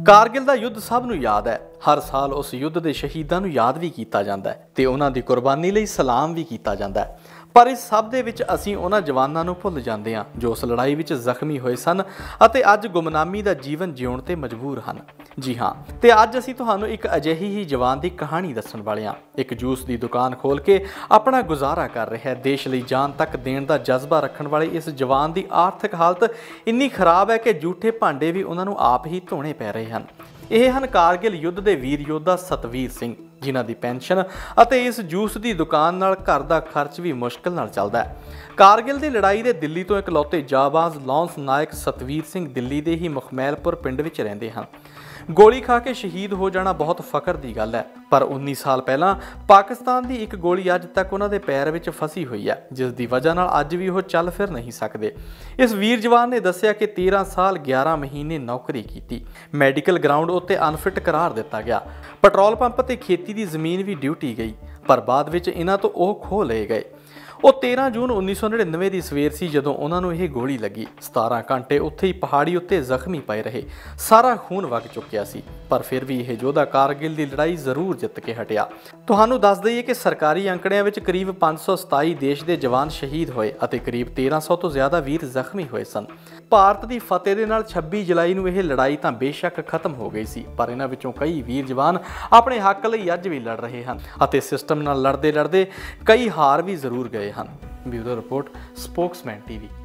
कारगिल का युद्ध सब नूं याद है। हर साल उस युद्ध के शहीदों नूं याद भी किया जाता है ते उन्हां दी कुर्बानी लई सलाम भी किया जाता है। पर इस सब दे विच असीं उन्हां जवानां नूं भुल जांदे हां जो उस लड़ाई विच जख्मी होए सन अते अज गुमनामी दा जीवन जिउण ते मजबूर हन। जी हाँ, ते अज असीं तुहानूं एक अजिही ही जवान की कहानी दस्सण वाले हां। एक जूस की दुकान खोल के अपना गुजारा कर रहा है। देश लई जान तक देण दा जज्बा रखण वाले इस जवान की आर्थिक हालत इन्नी खराब है कि जूठे भांडे भी उन्होंने आप ही धोने पै रहे हैं। ਇਹ ਹਨ कारगिल युद्ध के वीर योद्धा सतवीर सिंह, जिन्हां दी पेंशन ਅਤੇ इस जूस की दुकान नाल घर का खर्च भी मुश्किल नाल चलदा है। कारगिल की लड़ाई के दिल्ली तो इकलौते जाबाज लॉन्स नायक सतवीर सिंह दिल्ली के ही मुखमैलपुर पिंड विच रहिंदे हन। गोली खा के शहीद हो जाना बहुत फखर की गल है, पर 19 साल पहला पाकिस्तान की एक गोली अज तक उन्होंने पैर में फसी हुई है, जिस की वजह नाल अज भी वो चल फिर नहीं सकते। इस वीर जवान ने दस्सिया कि 13 साल 11 महीने नौकरी की, मैडिकल ग्राउंड उत्ते अनफिट करार दिता गया, पेट्रोल पंप ते खेती की जमीन भी ड्यूटी गई, पर बाद विच इन्हां तो वो खो लए गए। वो 13 जून 1999 की सवेर सी जदों उन्होंने यह गोली लगी। 17 घंटे उत्थे ही पहाड़ी उत्ते जख्मी पए रहे, सारा खून वग चुकिया सी, पर फिर भी यह योद्धा कारगिल की लड़ाई जरूर जित के हटिया। तुहानूं दस दईए कि सरकारी अंकड़ियां विच करीब 527 देश के जवान शहीद होए अते करीब 1300 तो ज़्यादा वीर जख्मी होए सन। भारत की फतेह दे नाल 26 जुलाई नूं यह लड़ाई तो बेशक खत्म हो गई सी, पर इन्हां विचों कई वीर जवान अपने हक लई अज भी लड़ रहे हैं अते सिस्टम नाल लड़दे लड़दे कई हार भी जरूर गए हैं। Bureau report, spokesman TV.